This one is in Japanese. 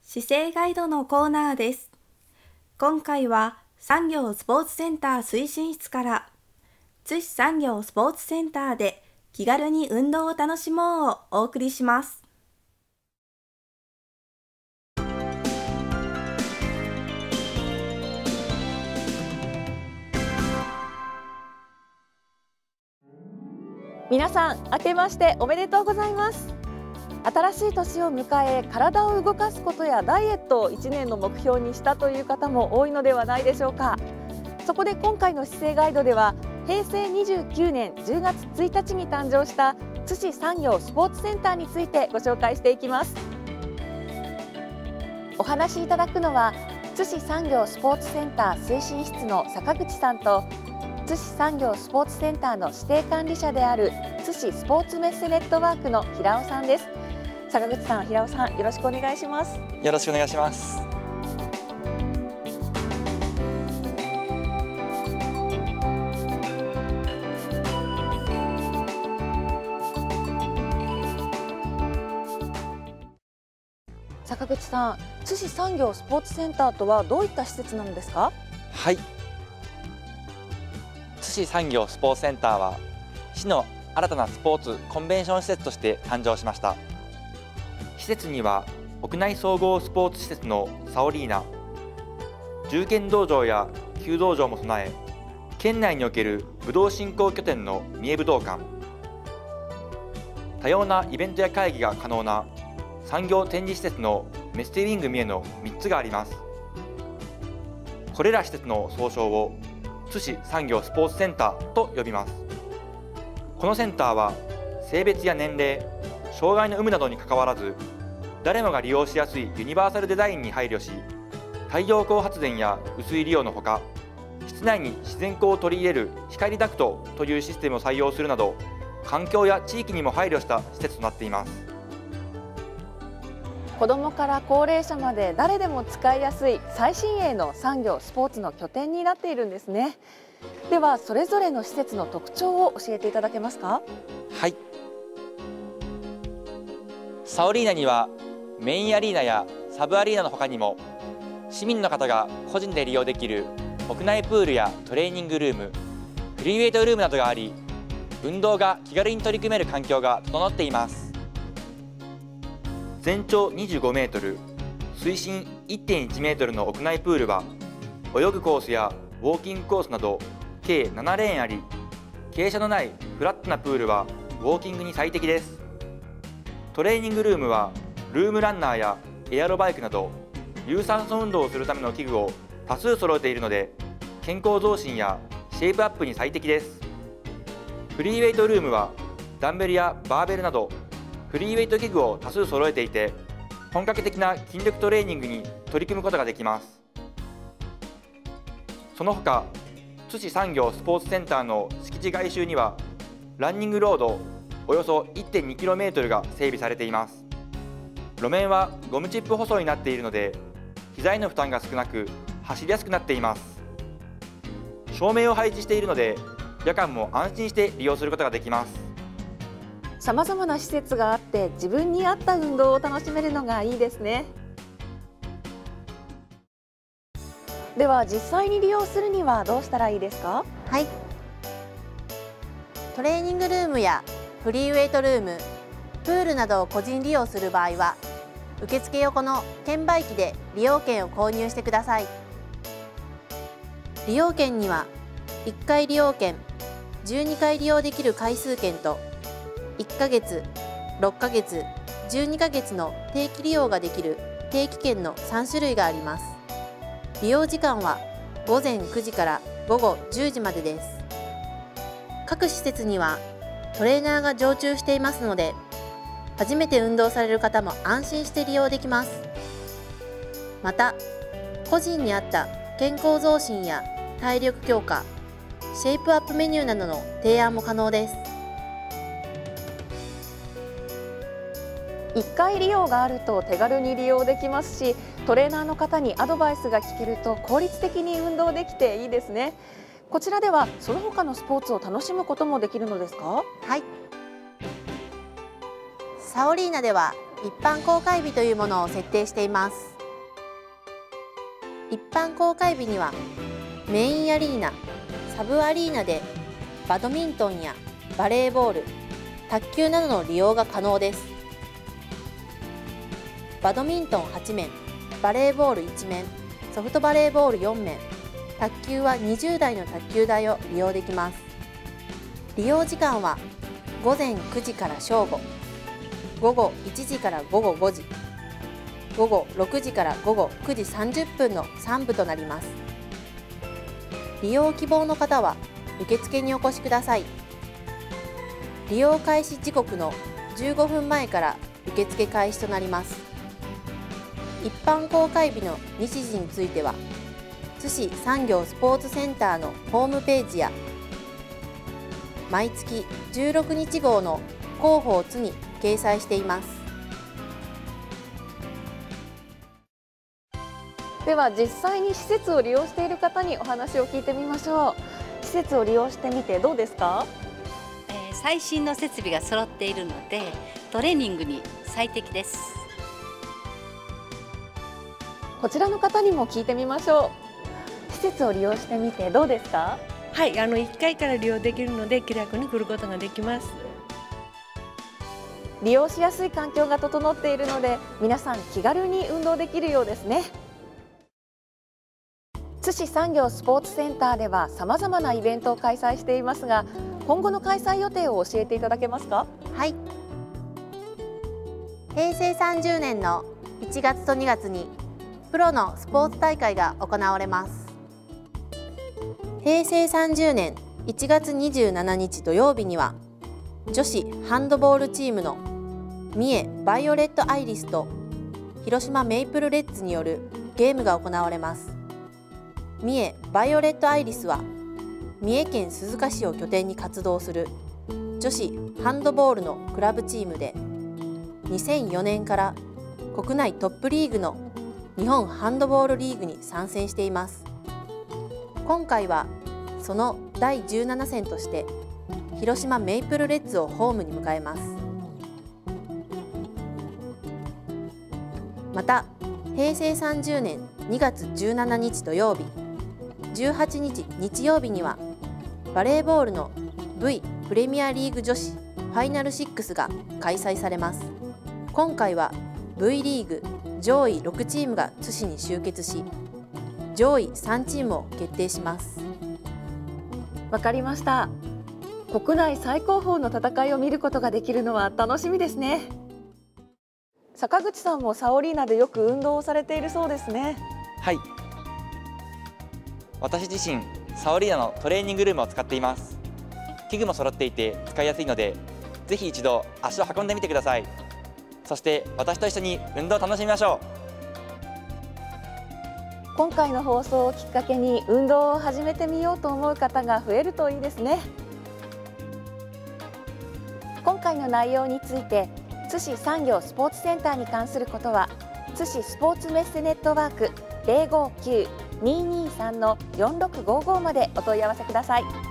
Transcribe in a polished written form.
姿勢ガイドのコーナーです。今回は産業スポーツセンター推進室から津市産業スポーツセンターで気軽に運動を楽しもうをお送りします。 皆さん、明けましておめでとうございます。新しい年を迎え、体を動かすことやダイエットを1年の目標にしたという方も多いのではないでしょうか。そこで今回の姿勢ガイドでは、平成29年10月1日に誕生した津市産業スポーツセンターについてご紹介していきます。お話しいただくのは津市産業スポーツセンター推進室の坂口さんと、津市産業スポーツセンターの指定管理者である津市スポーツメッセネットワークの平尾さんです。坂口さん、平尾さん、よろしくお願いします。 よろしくお願いします。 坂口さん、津市産業スポーツセンターとはどういった施設なのですか？ はい、津市産業スポーツセンターは市の新たなスポーツコンベンション施設として誕生しました。施設には屋内総合スポーツ施設のサオリーナ、銃剣道場や弓道場も備え、県内における武道振興拠点の三重武道館、多様なイベントや会議が可能な産業展示施設のメステウィング三重の3つがあります。これら施設の総称を津市産業スポーツセンターと呼びます。このセンターは性別や年齢、障害の有無などにかかわらず、誰もが利用しやすいユニバーサルデザインに配慮し、太陽光発電や雨水利用のほか、室内に自然光を取り入れる光ダクトというシステムを採用するなど、環境や地域にも配慮した施設となっています。 子どもから高齢者まで誰でも使いやすい最新鋭の産業スポーツの拠点になっているんですね。では、それぞれの施設の特徴を教えていただけますか？ はい、サオリーナにはメインアリーナやサブアリーナの他にも、市民の方が個人で利用できる屋内プールやトレーニングルーム、フリーウェイトルームなどがあり、運動が気軽に取り組める環境が整っています。全長25メートル、水深 1.1 メートルの屋内プールは、泳ぐコースやウォーキングコースなど計7レーンあり、傾斜のないフラットなプールはウォーキングに最適です。トレーニングルームはルームランナーやエアロバイクなど有酸素運動をするための器具を多数揃えているので、健康増進やシェイプアップに最適です。フリーウェイトルームはダンベルやバーベルなどフリーウェイト器具を多数揃えていて、本格的な筋力トレーニングに取り組むことができます。その他、津市産業スポーツセンターの敷地外周にはランニングロードおよそ 1.2km が整備されています。路面はゴムチップ舗装になっているので、膝への負担が少なく走りやすくなっています。照明を配置しているので、夜間も安心して利用することができます。 さまざまな施設があって、自分に合った運動を楽しめるのがいいですね。では、実際に利用するにはどうしたらいいですか？ はい、トレーニングルームやフリーウェイトルーム、プールなどを個人利用する場合は、受付横の券売機で利用券を購入してください。利用券には1回利用券、12回利用できる回数券と1ヶ月、6ヶ月、12ヶ月の定期利用ができる定期券の3種類があります。利用時間は午前9時から午後10時までです。各施設にはトレーナーが常駐していますので、初めて運動される方も安心して利用できます。また、個人に合った健康増進や体力強化、シェイプアップメニューなどの提案も可能です。 1回利用があると手軽に利用できますし、トレーナーの方にアドバイスが聞けると効率的に運動できていいですね。こちらではその他のスポーツを楽しむこともできるのですか？ はい、サオリーナでは一般公開日というものを設定しています。 一般公開日にはメインアリーナ、サブアリーナでバドミントンやバレーボール、卓球などの利用が可能です。バドミントン8面、バレーボール1面、ソフトバレーボール4面、卓球は20台の卓球台を利用できます。利用時間は午前9時から正午、午後1時から午後5時、午後6時から午後9時30分の3部となります。利用希望の方は受付にお越しください。利用開始時刻の15分前から受付開始となります。一般公開日の日時については、津市産業スポーツセンターのホームページや、毎月16日号の広報津に掲載しています。 では実際に施設を利用している方にお話を聞いてみましょう。施設を利用してみてどうですか？ 最新の設備が揃っているのでトレーニングに最適です。 こちらの方にも聞いてみましょう。施設を利用してみてどうですか？ はい、1階から利用できるので気楽に来ることができます。 利用しやすい環境が整っているので皆さん気軽に運動できるようですね。津市産業スポーツセンターではさまざまなイベントを開催していますが、今後の開催予定を教えていただけますか？ はい。平成30年の1月と2月にプロのスポーツ大会が行われます。平成30年1月27日土曜日には女子ハンドボールチームの三重バイオレットアイリスと広島メイプルレッズによるゲームが行われます。三重バイオレットアイリスは三重県鈴鹿市を拠点に活動する女子ハンドボールのクラブチームで、2004年から国内トップリーグの日本ハンドボールリーグに参戦しています。今回はその第17戦として広島メイプルレッズをホームに迎えます。また平成30年2月17日土曜日、18日日曜日にはバレーボールの V プレミアリーグ女子ファイナル6が開催されます。今回は V リーグ上位6チームが津市に集結し、上位3チームを決定します。 わかりました。国内最高峰の戦いを見ることができるのは楽しみですね。坂口さんもサオリーナでよく運動をされているそうですね。 はい、私自身サオリーナのトレーニングルームを使っています。器具も揃っていて使いやすいので、ぜひ一度足を運んでみてください。そして私と一緒に運動を楽しみましょう。 今回の放送をきっかけに運動を始めてみようと思う方が増えるといいですね。今回の内容について津市産業スポーツセンターに関することは津市スポーツメッセネットワーク 059-223-4655 までお問い合わせください。